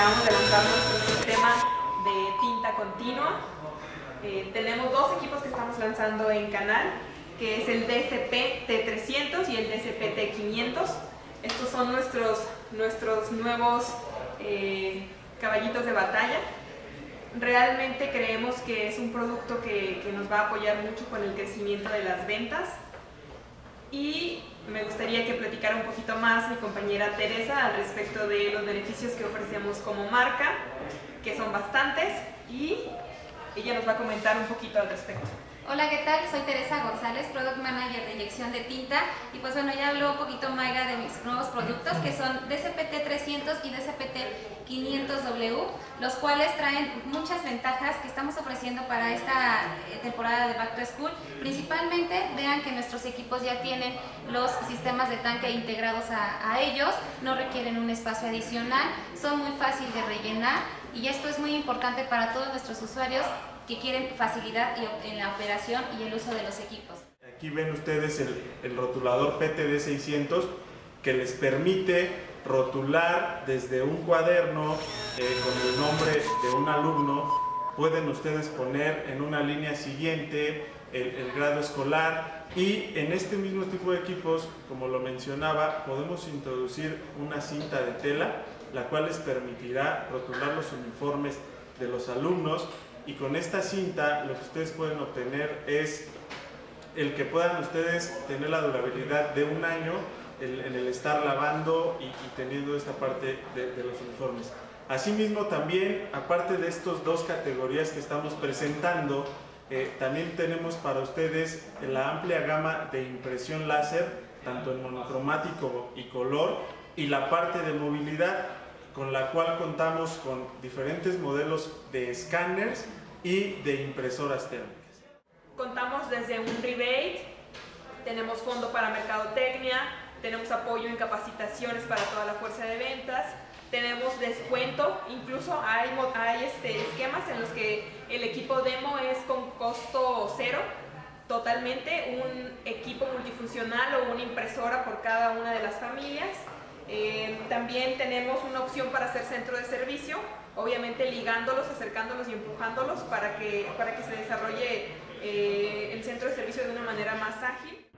acabamos de lanzar nuestro sistema de tinta continua. Tenemos dos equipos que estamos lanzando en canal, que es el DSP T300 y el DSP T500. Estos son nuestros nuevos caballitos de batalla. Realmente creemos que es un producto que nos va a apoyar mucho con el crecimiento de las ventas. Y me gustaría que platicara un poquito más mi compañera Teresa al respecto de los beneficios que ofrecemos como marca, que son bastantes, y ella nos va a comentar un poquito al respecto. Hola, ¿qué tal? Soy Teresa González, Product Manager de inyección de tinta, y pues bueno, ya habló un poquito Mayra de mis nuevos productos, que son DSP T300 y DSP T500W, los cuales traen muchas ventajas que estamos ofreciendo para esta temporada de Back to School. Principalmente, vean que nuestros equipos ya tienen los sistemas de tanque integrados a ellos, no requieren un espacio adicional, son muy fáciles de rellenar, y esto es muy importante para todos nuestros usuarios que quieren facilidad en la operación y el uso de los equipos. Aquí ven ustedes el rotulador PTD600, que les permite rotular desde un cuaderno con el nombre de un alumno. Pueden ustedes poner en una línea siguiente el grado escolar, y en este mismo tipo de equipos, como lo mencionaba, podemos introducir una cinta de tela, la cual les permitirá rotular los uniformes de los alumnos. Y con esta cinta lo que ustedes pueden obtener es el que puedan ustedes tener la durabilidad de un año en el estar lavando y teniendo esta parte de los uniformes. Asimismo, también, aparte de estas dos categorías que estamos presentando, también tenemos para ustedes la amplia gama de impresión láser, tanto en monocromático y color, y la parte de movilidad, con la cual contamos con diferentes modelos de escáneres y de impresoras térmicas. Contamos desde un rebate, tenemos fondo para mercadotecnia, tenemos apoyo en capacitaciones para toda la fuerza de ventas, tenemos descuento, incluso hay esquemas en los que el equipo demo es con costo cero, totalmente, un equipo multifuncional o una impresora por cada una de las familias. También tenemos una opción para hacer centro de servicio, obviamente ligándolos, acercándolos y empujándolos para que se desarrolle el centro de servicio de una manera más ágil.